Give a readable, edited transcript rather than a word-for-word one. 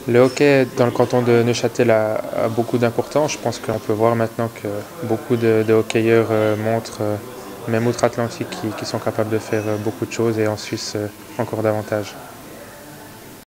Le hockey dans le canton de Neuchâtel a beaucoup d'importance. Je pense qu'on peut voir maintenant que beaucoup de hockeyeurs montrent, même outre-Atlantique, qui sont capables de faire beaucoup de choses et en Suisse encore davantage.